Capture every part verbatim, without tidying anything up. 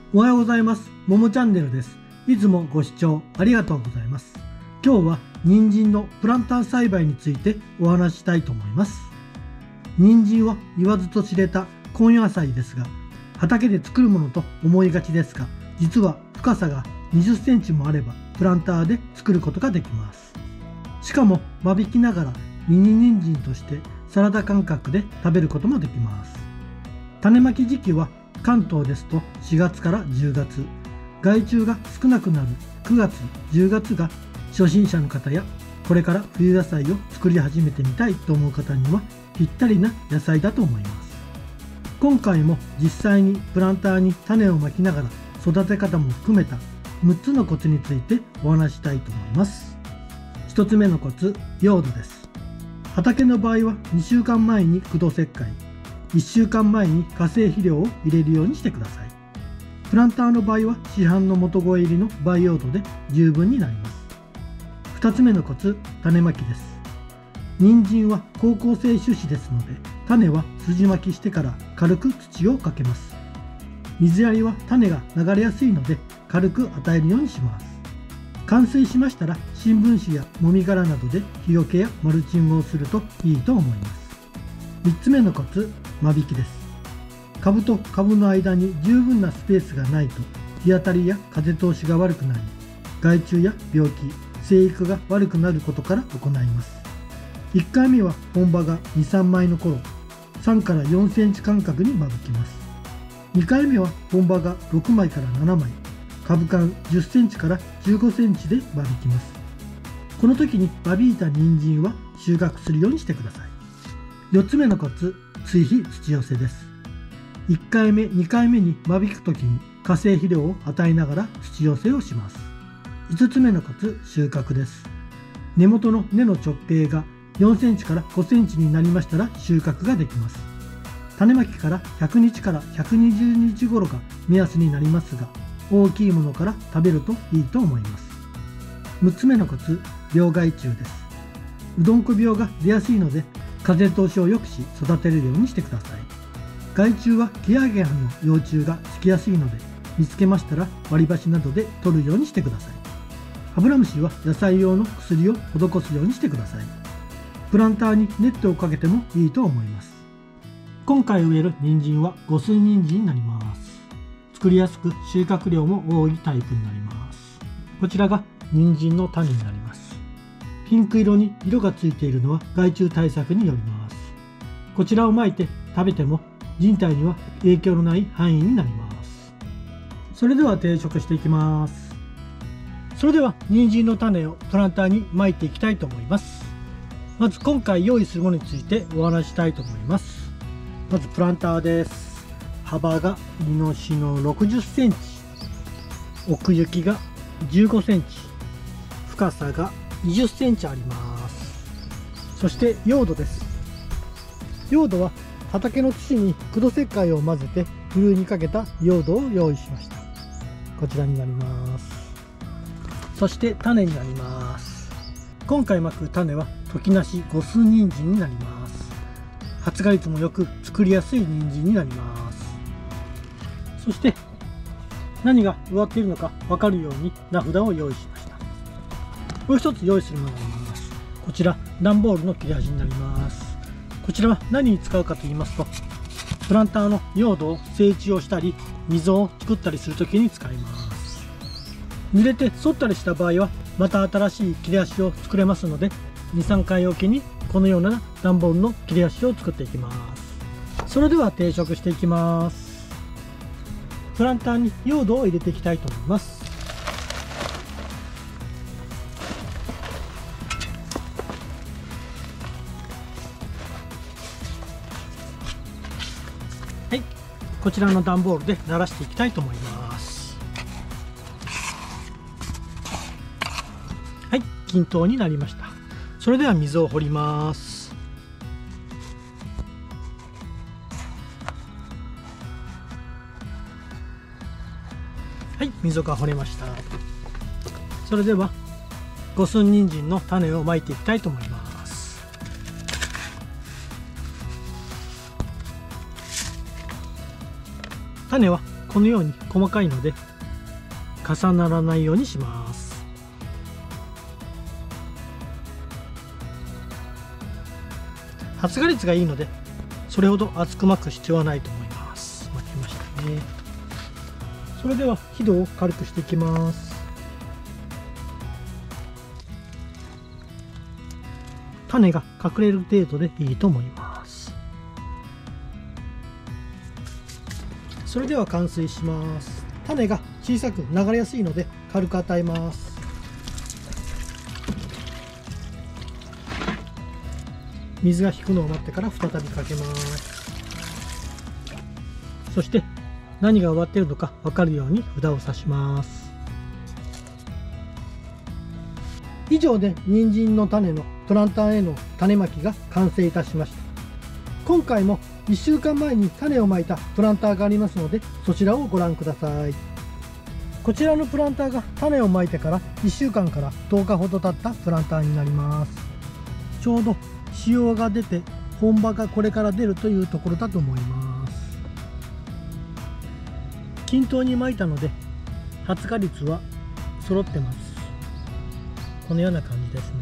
おはようございます。ももチャンネルです。いつもご視聴ありがとうございます。今日は人参のプランター栽培についてお話ししたいと思います。人参は言わずと知れた根野菜ですが、畑で作るものと思いがちですが、実は深さがにじゅっセンチもあればプランターで作ることができます。しかも間引きながらミニ人参としてサラダ感覚で食べることもできます。種まき時期は関東ですとしがつからじゅうがつ、害虫が少なくなるくがつ、じゅうがつが初心者の方やこれから冬野菜を作り始めてみたいと思う方にはぴったりな野菜だと思います。今回も実際にプランターに種をまきながら育て方も含めたむっつのコツについてお話ししたいと思います。ひとつめのコツ、用土です。畑の場合はにしゅうかんまえに駆動石灰、いっしゅうかんまえに化成肥料を入れるようにしてください。プランターの場合は市販の元肥入りの培養土で十分になります。ふたつめのコツ、種まきです。人参は好光性種子ですので、種は筋まきしてから軽く土をかけます。水やりは種が流れやすいので軽く与えるようにします。冠水しましたら新聞紙やもみ殻などで日よけやマルチングをするといいと思います。みっつめのコツ、間引きです。株と株の間に十分なスペースがないと日当たりや風通しが悪くなり、害虫や病気、生育が悪くなることから行います。いっかいめは本葉がに、さんまいの頃、さんからよんセンチ間隔に間引きます。にかいめは本葉がろくまいからななまい、株間じゅっセンチからじゅうごセンチで間引きます。この時に間引いた人参は収穫するようにしてください。よっつめのコツ、追肥土寄せです。いっかいめ、にかいめに間引く時に化成肥料を与えながら土寄せをします。いつつめのコツ、収穫です。根元の根の直径がよんセンチからごセンチになりましたら収穫ができます。種まきからひゃくにちからひゃくにじゅうにち頃が目安になりますが、大きいものから食べるといいと思います。むっつめのコツ、病害虫です。うどんこ病が出やすいので、風通しを良くし育てるようにしてください。害虫はキアゲハの幼虫がつきやすいので、見つけましたら割り箸などで取るようにしてください。アブラムシは野菜用の薬を施すようにしてください。プランターにネットをかけてもいいと思います。今回植える人参は五寸人参になります。作りやすく収穫量も多いタイプになります。こちらが人参の種になります。ピンク色に色がついているのは害虫対策によります。こちらをまいて食べても人体には影響のない範囲になります。それでは定食していきます。それでは人参の種をプランターにまいていきたいと思います。まず今回用意するものについてお話ししたいと思います。まずプランターです。幅がイノシのろくじゅっセンチ、奥行きがじゅうごセンチ、深さがにじゅっセンチあります。そして用土です。用土は畑の土に駆動石灰を混ぜてふるいにかけた用土を用意しました。こちらになります。そして種になります。今回まく種は時梨五寸人参になります。発芽率もよく作りやすい人参になります。そして何が植わっているのか分かるように名札を用意しました。もう一つ用意するものがあります。こちら段ボールの切れ端になります。こちらは何に使うかと言いますと、プランターの用土を整地をしたり溝を作ったりするときに使います。濡れて反ったりした場合はまた新しい切れ端を作れますので、に、さんかいおきにこのような段ボールの切れ端を作っていきます。それでは定食していきます。プランターに用土を入れていきたいと思います。はい、こちらの段ボールで慣らしていきたいと思います。はい、均等になりました。それでは水を掘ります。はい、溝が掘れました。それでは五寸人参の種をまいていきたいと思います。種はこのように細かいので重ならないようにします。発芽率がいいのでそれほど厚く巻く必要はないと思います。巻きましたね。それではひどを軽くしていきます。種が隠れる程度でいいと思います。それでは完成します。種が小さく流れやすいので軽く与えます。水が引くのを待ってから再びかけます。そして何が終わっているのか分かるように札を刺します。以上で人参の種のプランターへの種まきが完成いたしました。今回もいっしゅうかんまえに種をまいたプランターがありますのでそちらをご覧ください。こちらのプランターが種をまいてからいっしゅうかんからとおかほど経ったプランターになります。ちょうど子葉が出て本葉がこれから出るというところだと思います。均等にまいたので発芽率は揃ってます。このような感じですね。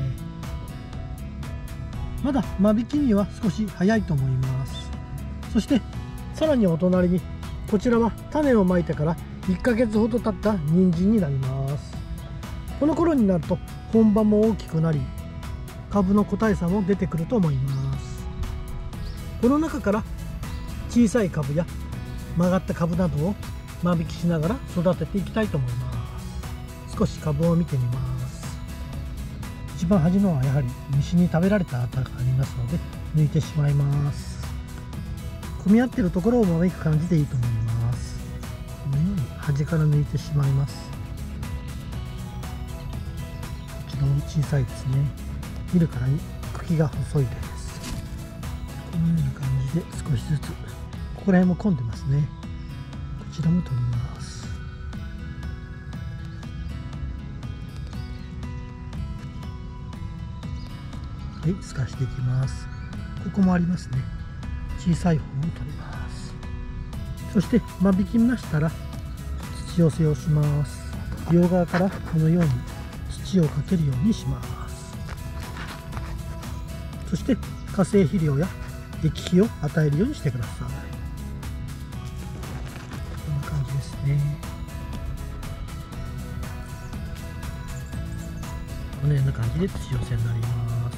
まだ間引きには少し早いと思います。そしてさらにお隣にこちらは種をまいてからいっかげつほど経った人参になります。この頃になると本葉も大きくなり株の個体差も出てくると思います。この中から小さい株や曲がった株などを間引きしながら育てていきたいと思います。少し株を見てみます。一番端のはやはり虫に食べられた跡がありますので抜いてしまいます。混み合っているところを間引く感じでいいと思います。このように端から抜いてしまいます。こちらも小さいですね。見るからに茎が細いです。このような感じで少しずつここら辺も混んでますね。こちらも取ります。はい、透かしていきます。ここもありますね。小さい方を取ります。そして間引きましたら土寄せをします。両側からこのように土をかけるようにします。そして化成肥料や液肥を与えるようにしてください。こんな感じですね。このような感じで土寄せになります。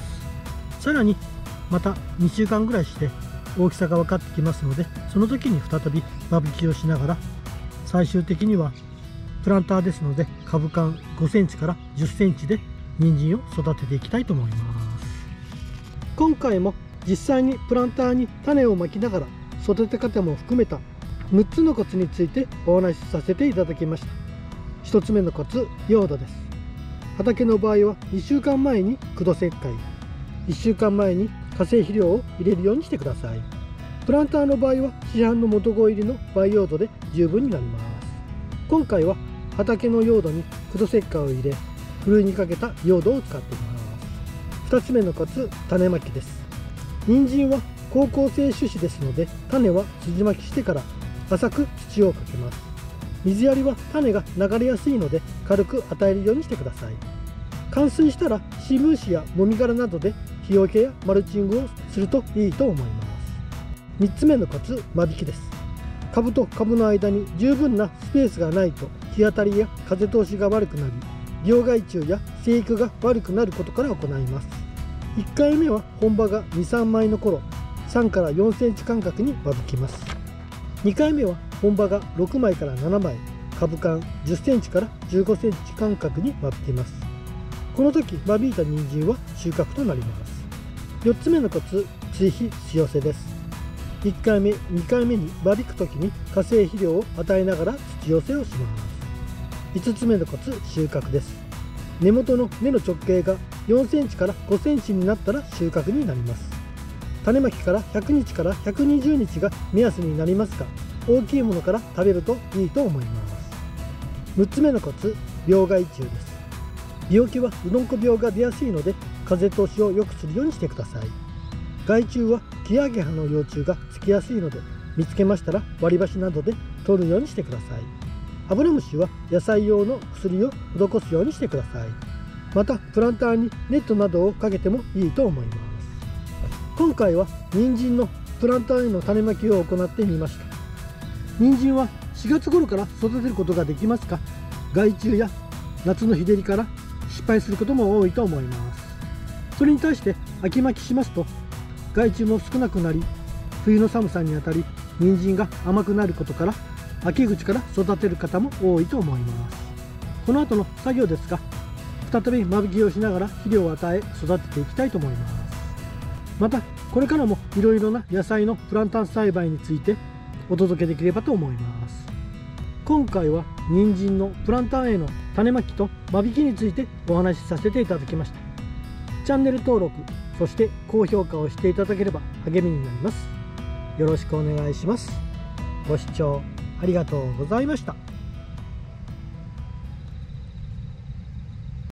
さらにまたにしゅうかんぐらいして大きさが分かってきますのでその時に再び間引きをしながら最終的にはプランターですので株間ごセンチからじゅっセンチで人参を育てていきたいと思います。今回も実際にプランターに種をまきながら育て方も含めたむっつのコツについてお話しさせていただきました。ひとつめのコツ、用土です。畑の場合はにしゅうかんまえに苦土石灰、いっしゅうかんまえに化成肥料を入れるようにしてください。プランターの場合は市販の元粉入りの培養土で十分になります。今回は畑の用土に苦土石灰を入れふるいにかけた用土を使っています。ふたつめのコツ、種まきです。人参は好光性種子ですので種は筋巻きしてから浅く土をかけます。水やりは種が流れやすいので軽く与えるようにしてください。冠水したらシムシやもみ殻などで日よけやマルチングをするといいと思います。みっつめのコツ、間引きです。株と株の間に十分なスペースがないと日当たりや風通しが悪くなり病害虫や生育が悪くなることから行います。いっかいめは本葉がに、さんまいの頃さんからよんセンチ間隔に間引きます。にかいめは本葉がろくまいからななまい、株間じゅっセンチからじゅうごセンチ間隔に間引きます。この時間引いた人参は収穫となります。よっつめのコツ、追肥土寄せです。いっかいめ、にかいめに間引く時に化成肥料を与えながら土寄せをします。いつつめのコツ、収穫です。根元の根の直径がよんセンチからごセンチになったら収穫になります。種まきからひゃくにちからひゃくにじゅうにちが目安になりますが大きいものから食べるといいと思います。むっつめのコツ、病害虫です。病気はうどんこ病が出やすいので風通しを良くするようにしてください。害虫はキアゲハの幼虫がつきやすいので見つけましたら割り箸などで取るようにしてください。アブラムシは野菜用の薬を施すようにしてください。またプランターにネットなどをかけてもいいと思います。今回は人参のプランターへの種まきを行ってみました。人参はしがつ頃から育てることができますが、害虫や夏の日照りから失敗することも多いと思います。それに対して秋まきしますと害虫も少なくなり、冬の寒さにあたり人参が甘くなることから秋口から育てる方も多いと思います。この後の作業ですが、再び間引きをしながら肥料を与え育てていきたいと思います。またこれからもいろいろな野菜のプランター栽培についてお届けできればと思います。今回は人参のプランターへの種まきと間引きについてお話しさせていただきました。チャンネル登録、そして高評価をしていただければ励みになります。よろしくお願いします。ご視聴ありがとうございました。